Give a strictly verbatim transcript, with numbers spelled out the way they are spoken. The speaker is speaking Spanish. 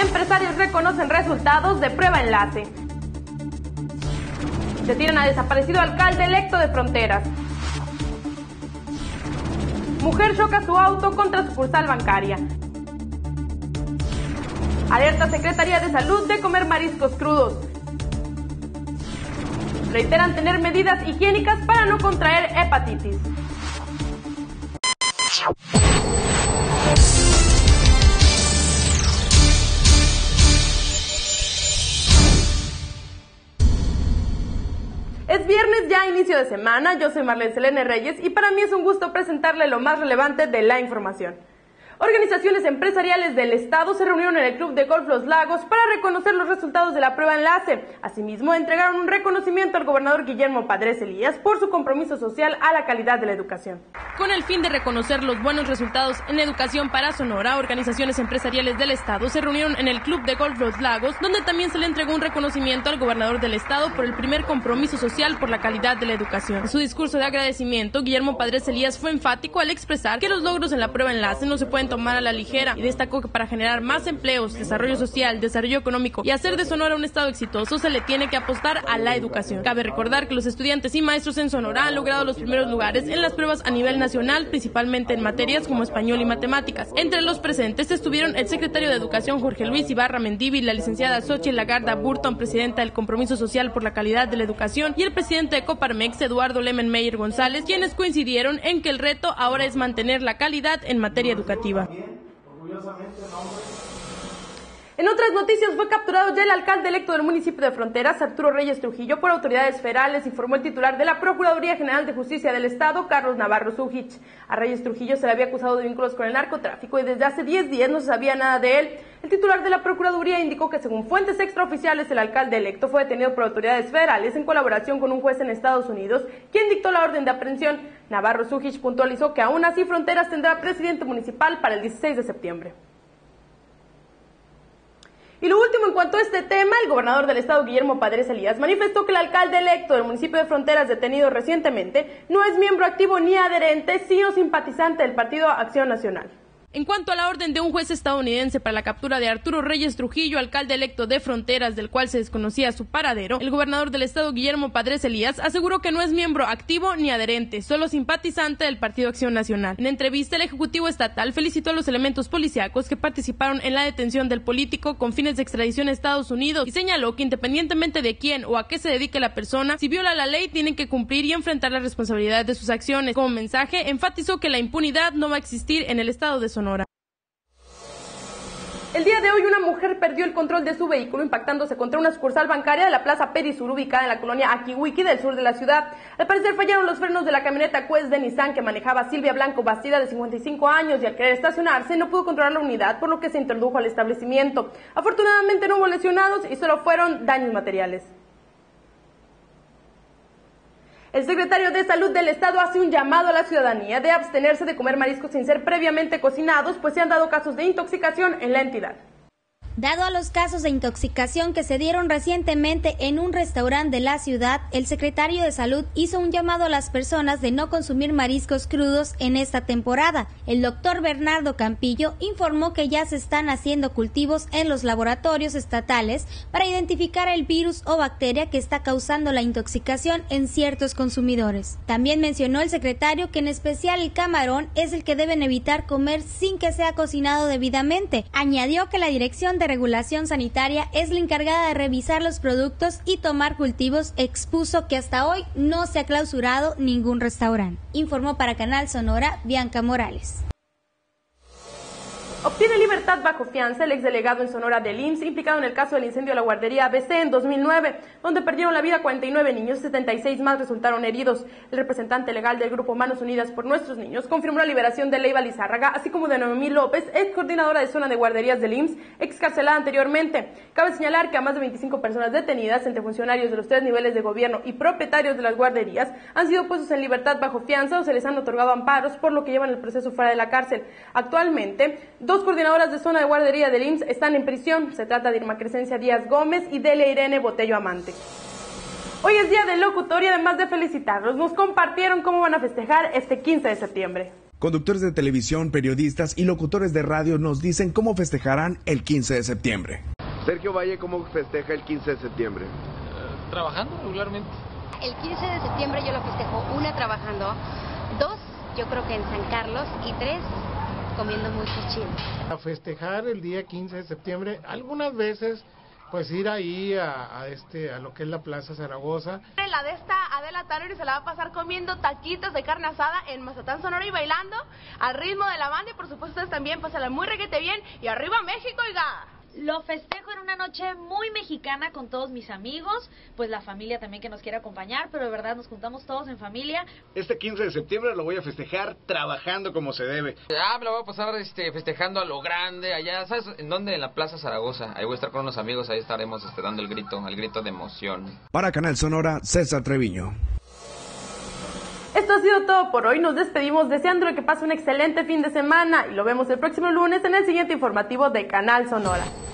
Empresarios reconocen resultados de prueba enlace. Detienen a desaparecido alcalde electo de Fronteras. Mujer choca su auto contra sucursal bancaria. Alerta Secretaría de Salud de comer mariscos crudos. Reiteran tener medidas higiénicas para no contraer hepatitis. Es viernes, ya inicio de semana. Yo soy Marlene Selene Reyes y para mí es un gusto presentarle lo más relevante de la información. Organizaciones empresariales del Estado se reunieron en el Club de Golf Los Lagos para reconocer los resultados de la prueba enlace. Asimismo, entregaron un reconocimiento al gobernador Guillermo Padres Elías por su compromiso social a la calidad de la educación. Con el fin de reconocer los buenos resultados en educación para Sonora, organizaciones empresariales del Estado se reunieron en el Club de Golf Los Lagos, donde también se le entregó un reconocimiento al gobernador del Estado por el primer compromiso social por la calidad de la educación. En su discurso de agradecimiento, Guillermo Padres Elías fue enfático al expresar que los logros en la prueba enlace no se pueden tomar a la ligera y destacó que para generar más empleos, desarrollo social, desarrollo económico y hacer de Sonora un estado exitoso se le tiene que apostar a la educación. Cabe recordar que los estudiantes y maestros en Sonora han logrado los primeros lugares en las pruebas a nivel nacional, principalmente en materias como español y matemáticas. Entre los presentes estuvieron el secretario de Educación Jorge Luis Ibarra Mendivi, la licenciada Xochitl Lagarda Burton, presidenta del Compromiso Social por la Calidad de la Educación, y el presidente de Coparmex, Eduardo Lemen Meyer González, quienes coincidieron en que el reto ahora es mantener la calidad en materia educativa. En otras noticias, fue capturado ya el alcalde electo del municipio de Fronteras, Arturo Reyes Trujillo, por autoridades federales, informó el titular de la Procuraduría General de Justicia del Estado, Carlos Navarro Zújich. A Reyes Trujillo se le había acusado de vínculos con el narcotráfico y desde hace diez días no se sabía nada de él. El titular de la Procuraduría indicó que según fuentes extraoficiales, el alcalde electo fue detenido por autoridades federales en colaboración con un juez en Estados Unidos, quien dictó la orden de aprehensión. Navarro Zújich puntualizó que aún así Fronteras tendrá presidente municipal para el dieciséis de septiembre. Y lo último en cuanto a este tema, el gobernador del estado, Guillermo Padres Elías, manifestó que el alcalde electo del municipio de Fronteras, detenido recientemente, no es miembro activo ni adherente, sino simpatizante del Partido Acción Nacional. En cuanto a la orden de un juez estadounidense para la captura de Arturo Reyes Trujillo, alcalde electo de Fronteras, del cual se desconocía su paradero, el gobernador del estado, Guillermo Padres Elías, aseguró que no es miembro activo ni adherente, solo simpatizante del Partido Acción Nacional. En entrevista, el Ejecutivo Estatal felicitó a los elementos policíacos que participaron en la detención del político con fines de extradición a Estados Unidos y señaló que independientemente de quién o a qué se dedique la persona, si viola la ley, tienen que cumplir y enfrentar la responsabilidad de sus acciones. Como mensaje, enfatizó que la impunidad no va a existir en el estado de Sonora. El día de hoy una mujer perdió el control de su vehículo impactándose contra una sucursal bancaria de la Plaza Perisur ubicada en la colonia Aquihuiqui del sur de la ciudad. Al parecer fallaron los frenos de la camioneta Quest de Nissan que manejaba Silvia Blanco Bastida, de cincuenta y cinco años, y al querer estacionarse no pudo controlar la unidad, por lo que se introdujo al establecimiento. Afortunadamente no hubo lesionados y solo fueron daños materiales. El secretario de Salud del Estado hace un llamado a la ciudadanía de abstenerse de comer mariscos sin ser previamente cocinados, pues se han dado casos de intoxicación en la entidad. Dado a los casos de intoxicación que se dieron recientemente en un restaurante de la ciudad, el secretario de Salud hizo un llamado a las personas de no consumir mariscos crudos en esta temporada. El doctor Bernardo Campillo informó que ya se están haciendo cultivos en los laboratorios estatales para identificar el virus o bacteria que está causando la intoxicación en ciertos consumidores. También mencionó el secretario que en especial el camarón es el que deben evitar comer sin que sea cocinado debidamente. Añadió que la Dirección de Regulación Sanitaria es la encargada de revisar los productos y tomar cultivos. Expuso que hasta hoy no se ha clausurado ningún restaurante. Informó para Canal Sonora Bianca Morales. Obtiene libertad bajo fianza el exdelegado en Sonora del I M S S implicado en el caso del incendio de la guardería A B C en dos mil nueve, donde perdieron la vida cuarenta y nueve niños y setenta y seis más resultaron heridos. El representante legal del grupo Manos Unidas por Nuestros Niños confirmó la liberación de Leiva Lizárraga, así como de Noemí López, ex coordinadora de zona de guarderías del I M S S, excarcelada anteriormente. Cabe señalar que a más de veinticinco personas detenidas, entre funcionarios de los tres niveles de gobierno y propietarios de las guarderías, han sido puestos en libertad bajo fianza o se les han otorgado amparos, por lo que llevan el proceso fuera de la cárcel. Actualmente, dos coordinadoras de zona de guardería del I M S S están en prisión. Se trata de Irma Crescencia Díaz Gómez y Delia Irene Botello Amante. Hoy es día del locutor y además de felicitarlos, nos compartieron cómo van a festejar este quince de septiembre. Conductores de televisión, periodistas y locutores de radio nos dicen cómo festejarán el quince de septiembre. Sergio Valle, ¿cómo festeja el quince de septiembre? Uh, trabajando regularmente. El quince de septiembre yo lo festejo, una, trabajando, dos, yo creo que en San Carlos, y tres, comiendo muchos chiles. A festejar el día quince de septiembre, algunas veces pues ir ahí a, a este a lo que es la Plaza Zaragoza. La de esta Adela Tanner se la va a pasar comiendo taquitos de carne asada en Mazatlán, Sonora, y bailando al ritmo de la banda, y por supuesto ustedes también, pásala muy reguete bien, y arriba México, oiga. Lo festejo en una noche muy mexicana con todos mis amigos, pues la familia también que nos quiere acompañar, pero de verdad nos juntamos todos en familia. Este quince de septiembre lo voy a festejar trabajando como se debe. Ah, me lo voy a pasar este, festejando a lo grande, allá, ¿sabes en dónde? En la Plaza Zaragoza. Ahí voy a estar con unos amigos, ahí estaremos este, dando el grito, el grito de emoción. Para Canal Sonora, César Treviño. Esto ha sido todo por hoy. Nos despedimos deseándole que pase un excelente fin de semana y lo vemos el próximo lunes en el siguiente informativo de Canal Sonora.